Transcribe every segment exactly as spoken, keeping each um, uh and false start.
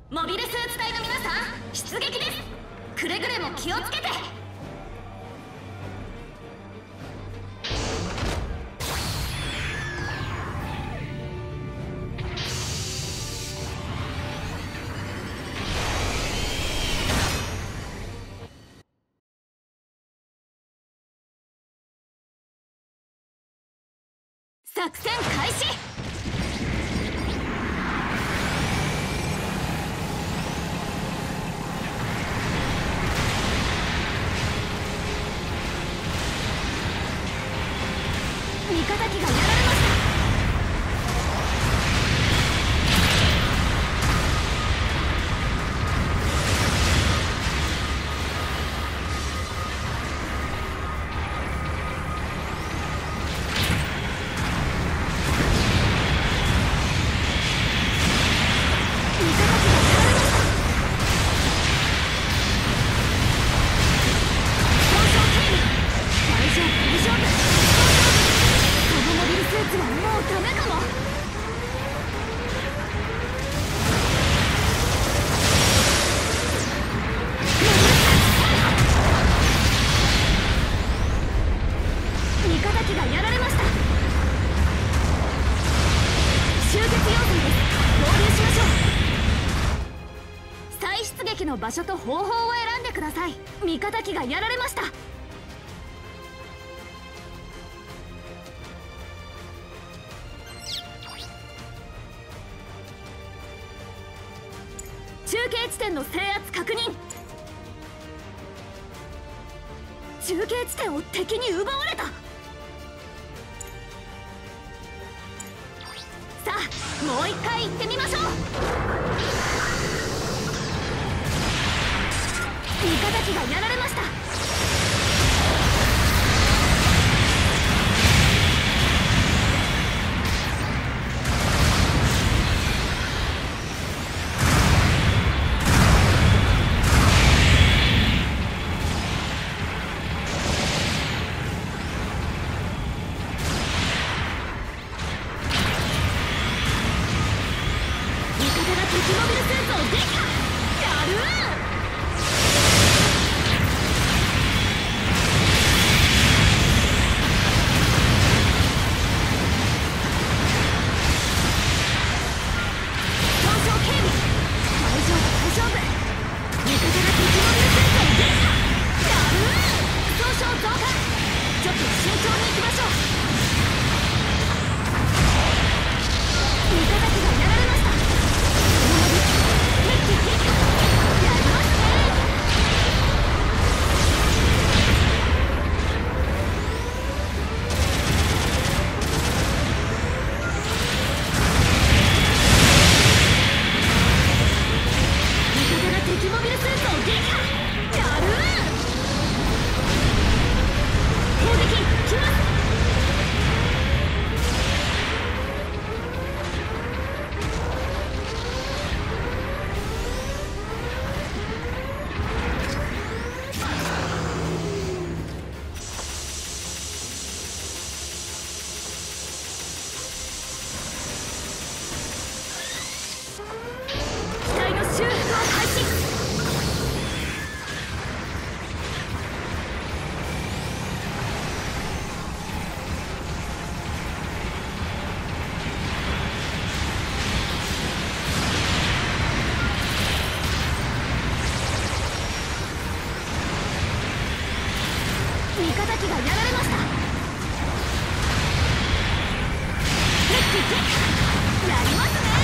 モビルスーツ隊の皆さん、出撃です。くれぐれも気をつけて。作戦開始。味方機がやられました。場所と方法を選んでください。味方機がやられました。中継地点の制圧確認。中継地点を敵に奪われた。さあ、もう一回行ってみましょう。味方機がやられました。味方が敵モビルスーツを撃破。やるー。味方機がやられました。やりますね。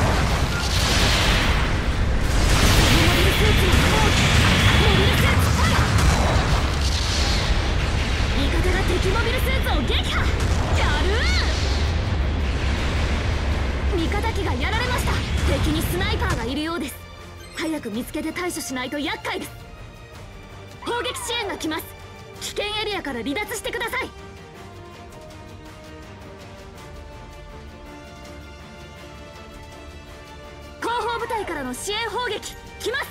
モビルスーツのモビルスーツファイア。味方が敵モビルスーツを撃破。やるー。味方機がやられました。敵にスナイパーがいるようです。早く見つけて対処しないと厄介です。砲撃支援が来ます。危険エリアから離脱してください。後方部隊からの支援砲撃来ます。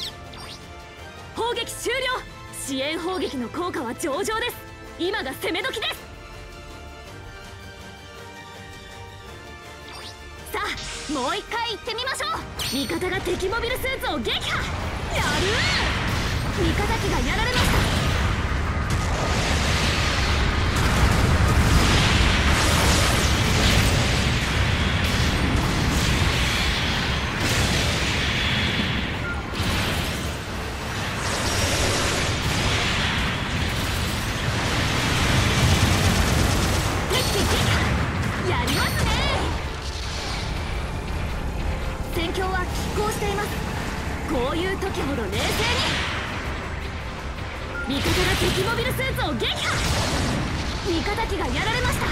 砲撃終了。支援砲撃の効果は上々です。今が攻め時です。さあもう一回行ってみましょう。味方が敵モビルスーツを撃破。やるー。味方機がやられました。やりますね。戦況は拮抗しています。こういう時ほど冷静に。味方が敵モビルスーツを撃破。味方機がやられました。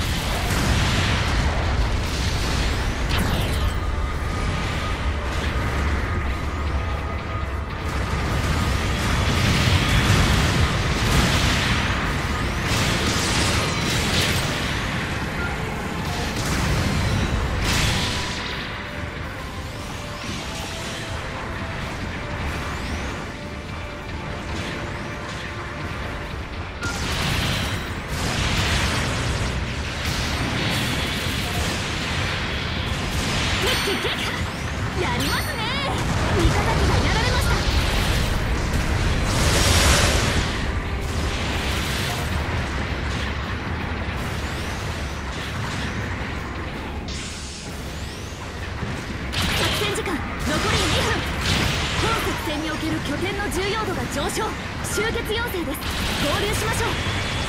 やりますね。味方機がやられました。作戦時間残りにふん。本作戦における拠点の重要度が上昇。集結要請です。合流しましょう。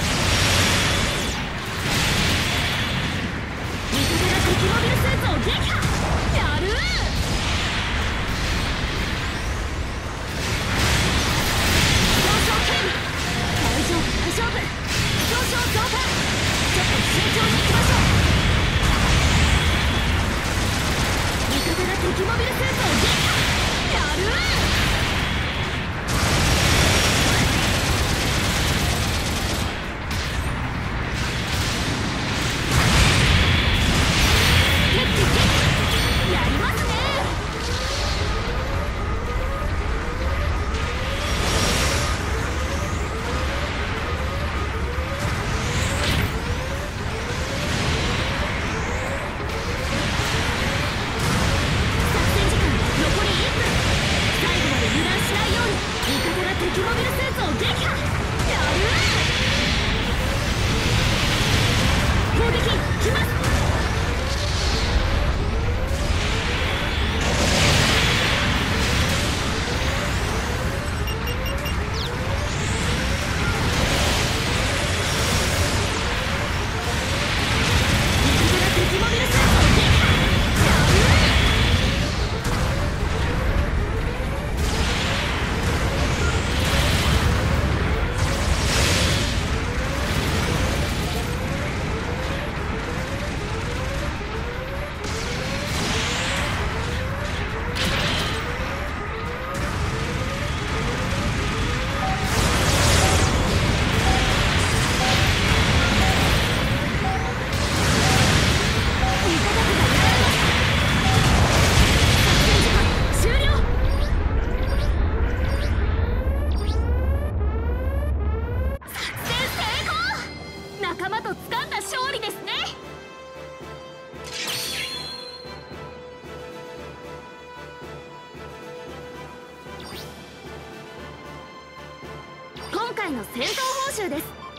味方が敵モビルスーツを撃破。やるー。大丈夫大丈夫。上昇増加。ちょっと慎重に行きましょう。味方が敵モビルスーツを撃破。やるー。やりますね。敵モビルスーツを撃破。やるー。攻撃来ます。味方が敵モビルスーツを撃破。やるー。仲間と掴んだ勝利ですね。今回の戦闘報酬です。